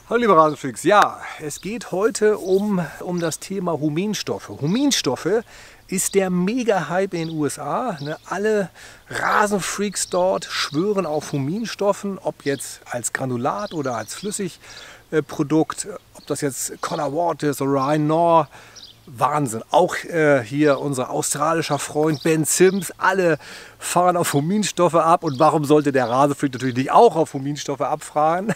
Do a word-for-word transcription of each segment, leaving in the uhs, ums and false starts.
Hallo liebe Rasenfreaks, ja, es geht heute um, um das Thema Huminstoffe. Huminstoffe ist der Mega-Hype in den U S A. Ne? Alle Rasenfreaks dort schwören auf Huminstoffen, ob jetzt als Granulat oder als Flüssigprodukt, ob das jetzt Conor Ward ist oder Ryan Knorr. Wahnsinn. Auch äh, hier unser australischer Freund Ben Sims, alle fahren auf Huminstoffe ab. Und warum sollte der Rasenfreak natürlich nicht auch auf Huminstoffe abfahren?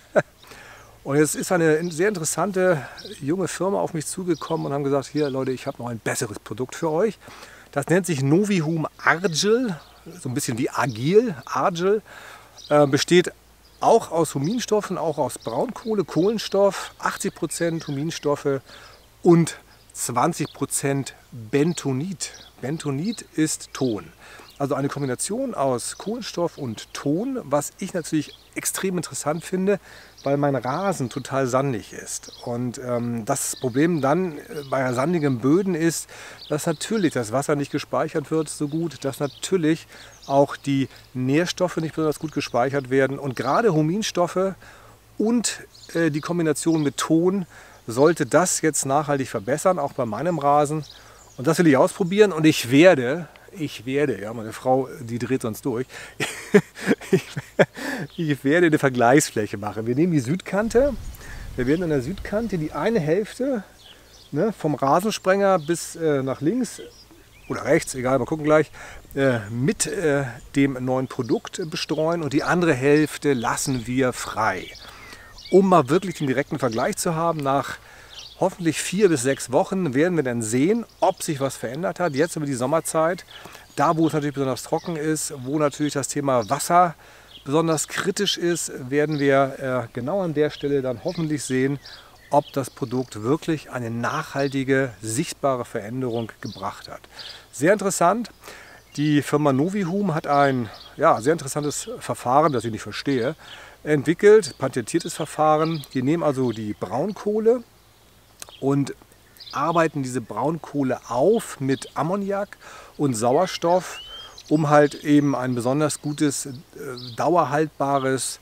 Und jetzt ist eine sehr interessante junge Firma auf mich zugekommen und haben gesagt, hier Leute, ich habe noch ein besseres Produkt für euch. Das nennt sich Novihum Argil, so ein bisschen wie Agil, Argil. Äh, besteht auch aus Huminstoffen, auch aus Braunkohle, Kohlenstoff, achtzig Prozent Huminstoffe und zwanzig Prozent Bentonit. Bentonit ist Ton. Also eine Kombination aus Kohlenstoff und Ton, was ich natürlich extrem interessant finde, weil mein Rasen total sandig ist. Und ähm, das Problem dann bei sandigen Böden ist, dass natürlich das Wasser nicht gespeichert wird so gut, dass natürlich auch die Nährstoffe nicht besonders gut gespeichert werden. Und gerade Huminstoffe und äh, die Kombination mit Ton sollte das jetzt nachhaltig verbessern, auch bei meinem Rasen. Und das will ich ausprobieren und ich werde... Ich werde, ja, meine Frau, die dreht sonst durch, ich, ich werde eine Vergleichsfläche machen. Wir nehmen die Südkante, wir werden an der Südkante die eine Hälfte, ne, vom Rasensprenger bis äh, nach links oder rechts, egal, mal gucken gleich, äh, mit äh, dem neuen Produkt bestreuen und die andere Hälfte lassen wir frei. Um mal wirklich den direkten Vergleich zu haben, nach hoffentlich vier bis sechs Wochen werden wir dann sehen, ob sich was verändert hat. Jetzt über die Sommerzeit, da wo es natürlich besonders trocken ist, wo natürlich das Thema Wasser besonders kritisch ist, werden wir äh, genau an der Stelle dann hoffentlich sehen, ob das Produkt wirklich eine nachhaltige, sichtbare Veränderung gebracht hat. Sehr interessant. Die Firma Novihum hat ein ja, sehr interessantes Verfahren, das ich nicht verstehe, entwickelt, patentiertes Verfahren. Die nehmen also die Braunkohle und arbeiten diese Braunkohle auf mit Ammoniak und Sauerstoff, um halt eben ein besonders gutes, äh, dauerhaltbares,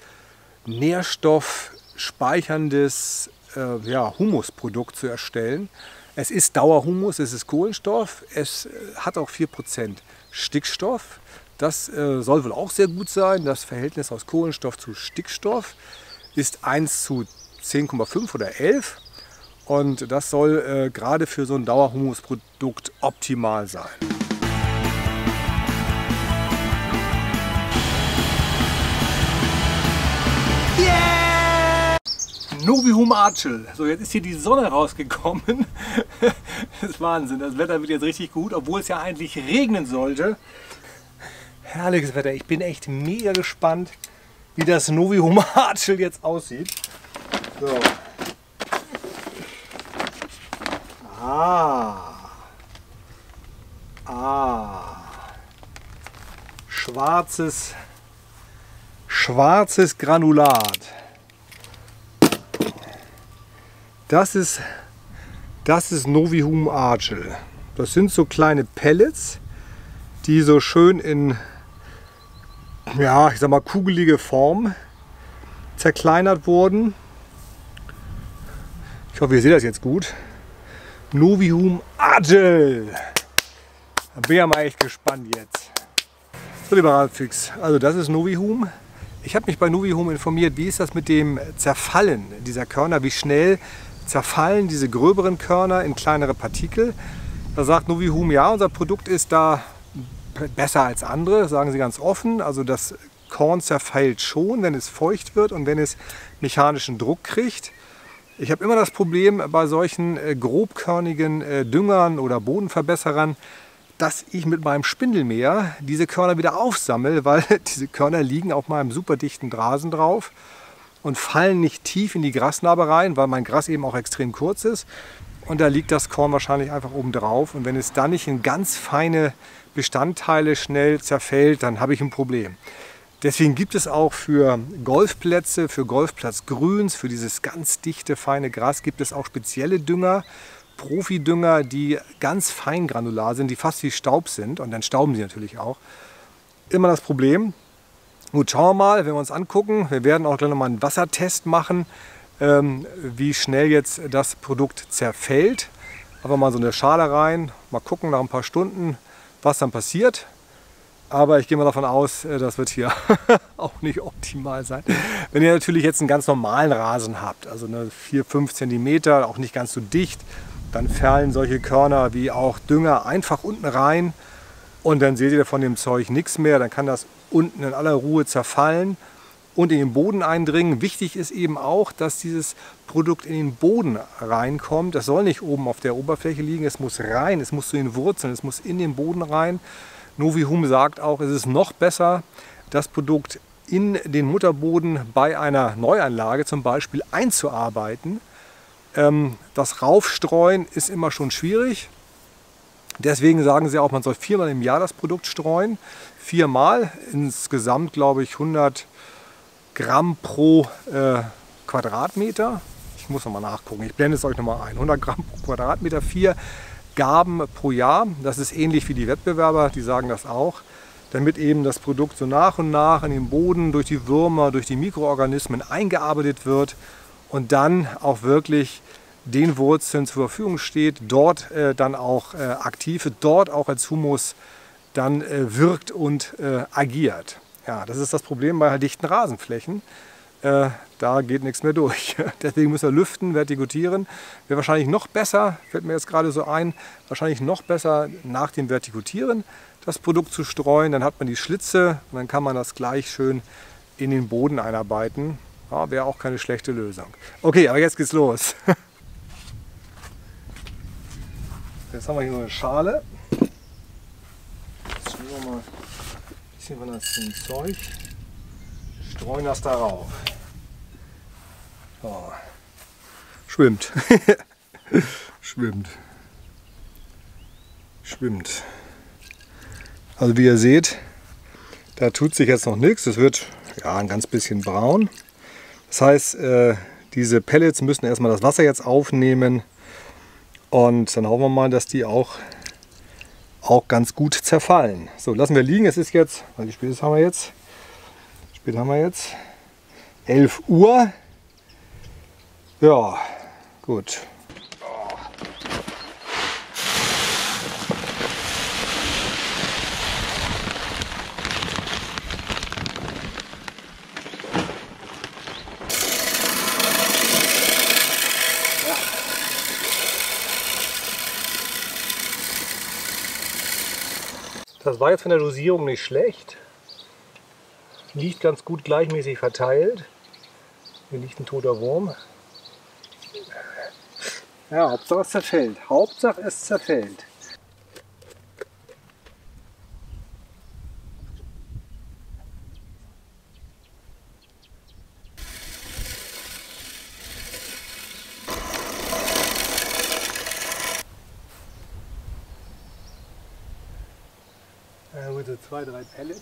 nährstoffspeicherndes äh, ja, Humusprodukt zu erstellen. Es ist Dauerhumus, es ist Kohlenstoff, es hat auch vier Prozent Stickstoff. Das äh, soll wohl auch sehr gut sein. Das Verhältnis aus Kohlenstoff zu Stickstoff ist eins zu zehn Komma fünf oder elf. Und das soll äh, gerade für so ein Dauerhumusprodukt optimal sein. Yeah! Novihum Argil. So, jetzt ist hier die Sonne rausgekommen. Das ist Wahnsinn. Das Wetter wird jetzt richtig gut, obwohl es ja eigentlich regnen sollte. Herrliches Wetter. Ich bin echt mega gespannt, wie das Novihum Argil jetzt aussieht. So. Ah. Ah. Schwarzes, schwarzes Granulat. Das ist, das ist Novihum Argil. Das sind so kleine Pellets, die so schön in, ja, ich sag mal, kugelige Form zerkleinert wurden. Ich hoffe, ihr seht das jetzt gut. Novihum Argil. Da bin ich ja mal echt gespannt jetzt. So, lieber Rasenfreaks, also das ist Novihum. Ich habe mich bei Novihum informiert, wie ist das mit dem Zerfallen dieser Körner, wie schnell zerfallen diese gröberen Körner in kleinere Partikel. Da sagt Novihum, ja, unser Produkt ist da besser als andere, sagen sie ganz offen. Also das Korn zerfällt schon, wenn es feucht wird und wenn es mechanischen Druck kriegt. Ich habe immer das Problem bei solchen äh, grobkörnigen äh, Düngern oder Bodenverbesserern, dass ich mit meinem Spindelmäher diese Körner wieder aufsammle, weil diese Körner liegen auf meinem super dichten Rasen drauf und fallen nicht tief in die Grasnarbe rein, weil mein Gras eben auch extrem kurz ist. Und da liegt das Korn wahrscheinlich einfach oben drauf. Und wenn es dann nicht in ganz feine Bestandteile schnell zerfällt, dann habe ich ein Problem. Deswegen gibt es auch für Golfplätze, für Golfplatzgrüns, für dieses ganz dichte, feine Gras, gibt es auch spezielle Dünger, Profidünger, die ganz fein granular sind, die fast wie Staub sind. Und dann stauben sie natürlich auch. Immer das Problem. Gut, schauen wir mal, wenn wir uns angucken. Wir werden auch gleich nochmal einen Wassertest machen. ähm, wie schnell jetzt das Produkt zerfällt. Einfach mal so eine Schale rein, mal gucken nach ein paar Stunden, was dann passiert. Aber ich gehe mal davon aus, das wird hier auch nicht optimal sein. Wenn ihr natürlich jetzt einen ganz normalen Rasen habt, also eine vier, fünf Zentimeter, auch nicht ganz so dicht, dann fallen solche Körner wie auch Dünger einfach unten rein und dann seht ihr von dem Zeug nichts mehr. Dann kann das unten in aller Ruhe zerfallen und in den Boden eindringen. Wichtig ist eben auch, dass dieses Produkt in den Boden reinkommt. Das soll nicht oben auf der Oberfläche liegen, es muss rein, es muss zu den Wurzeln, es muss in den Boden rein. Novihum sagt auch, es ist noch besser, das Produkt in den Mutterboden bei einer Neuanlage zum Beispiel einzuarbeiten. Das Raufstreuen ist immer schon schwierig. Deswegen sagen sie auch, man soll viermal im Jahr das Produkt streuen. Viermal, insgesamt glaube ich hundert Gramm pro äh, Quadratmeter. Ich muss nochmal nachgucken, ich blende es euch nochmal ein. hundert Gramm pro Quadratmeter, vier Gaben pro Jahr. Das ist ähnlich wie die Wettbewerber, die sagen das auch. Damit eben das Produkt so nach und nach in den Boden durch die Würmer, durch die Mikroorganismen eingearbeitet wird und dann auch wirklich den Wurzeln zur Verfügung steht, dort äh, dann auch äh, aktiv wird, dort auch als Humus dann äh, wirkt und äh, agiert. Ja, das ist das Problem bei dichten Rasenflächen. Äh, da geht nichts mehr durch. Deswegen müssen wir lüften, vertikutieren. Wäre wahrscheinlich noch besser, fällt mir jetzt gerade so ein, wahrscheinlich noch besser nach dem Vertikutieren das Produkt zu streuen. Dann hat man die Schlitze und dann kann man das gleich schön in den Boden einarbeiten. Ja, wäre auch keine schlechte Lösung. Okay, aber jetzt geht's los. Jetzt haben wir hier so eine Schale. Jetzt nehmen wir mal ein bisschen von das Zeug. Streuen das darauf. So. Schwimmt. Schwimmt. Schwimmt. Also wie ihr seht, da tut sich jetzt noch nichts. Es wird ja ein ganz bisschen braun. Das heißt, äh, diese Pellets müssen erstmal das Wasser jetzt aufnehmen. Und dann hoffen wir mal, dass die auch, auch ganz gut zerfallen. So, lassen wir liegen. Es ist jetzt, wie spät haben wir jetzt? Wie spät haben wir jetzt? elf Uhr. Ja, gut. Das war jetzt von der Dosierung nicht schlecht. Liegt ganz gut gleichmäßig verteilt. Hier liegt ein toter Wurm. Ja, Hauptsache es zerfällt. Hauptsache es zerfällt. Ja, so zwei, drei Pellets.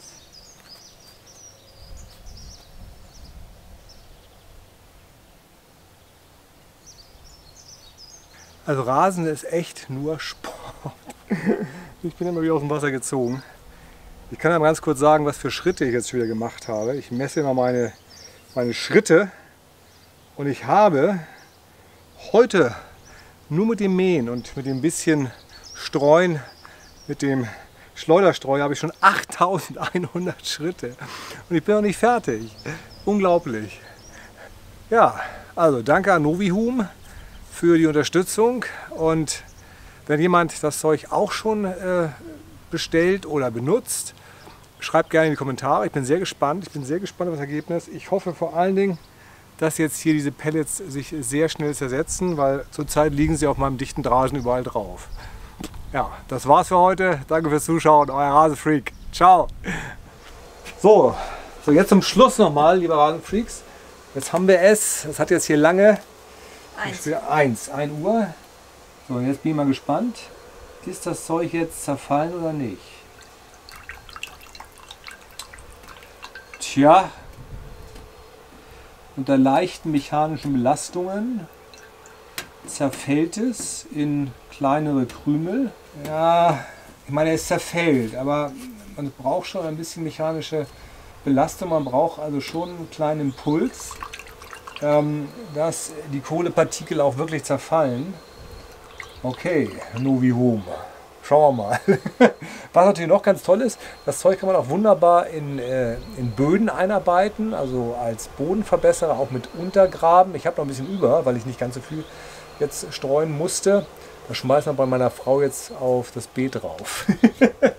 Also Rasen ist echt nur Sport. Ich bin immer wieder aus dem Wasser gezogen. Ich kann ja mal ganz kurz sagen, was für Schritte ich jetzt wieder gemacht habe. Ich messe immer meine, meine Schritte und ich habe heute nur mit dem Mähen und mit dem bisschen Streuen, mit dem Schleuderstreu habe ich schon achttausendeinhundert Schritte und ich bin noch nicht fertig. Unglaublich. Ja, also danke an Novihum für die Unterstützung und wenn jemand das Zeug auch schon äh, bestellt oder benutzt, schreibt gerne in die Kommentare. Ich bin sehr gespannt. Ich bin sehr gespannt auf das Ergebnis. Ich hoffe vor allen Dingen, dass jetzt hier diese Pellets sich sehr schnell zersetzen, weil zurzeit liegen sie auf meinem dichten Rasen überall drauf. Ja, das war's für heute. Danke fürs Zuschauen. Euer Rasenfreak. Ciao. So, so jetzt zum Schluss nochmal, liebe Rasenfreaks. Jetzt haben wir es. Es hat jetzt hier lange. Eins. Eins, ein Uhr. So, jetzt bin ich mal gespannt. Ist das Zeug jetzt zerfallen oder nicht? Tja, unter leichten mechanischen Belastungen zerfällt es in kleinere Krümel. Ja, ich meine, es zerfällt, aber man braucht schon ein bisschen mechanische Belastung. Man braucht also schon einen kleinen Impuls. ähm, dass die Kohlepartikel auch wirklich zerfallen. Okay, Novihome. Schauen wir mal. Was natürlich noch ganz toll ist, das Zeug kann man auch wunderbar in, äh, in Böden einarbeiten, also als Bodenverbesserer, auch mit Untergraben. Ich habe noch ein bisschen über, weil ich nicht ganz so viel jetzt streuen musste. Das schmeißt man bei meiner Frau jetzt auf das Beet drauf.